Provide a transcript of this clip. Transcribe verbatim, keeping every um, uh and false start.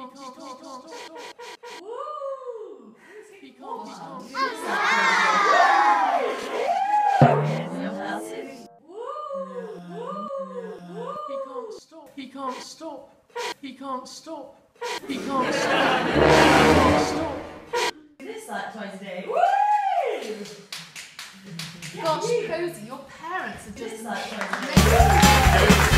can't stop. Woo! He can't stop. He can't stop. He can't stop. He can't stop. He can't stop. He can't stop. Do this like twice a day. Woo! Gosh, Cozy, your parents are just like twice a day.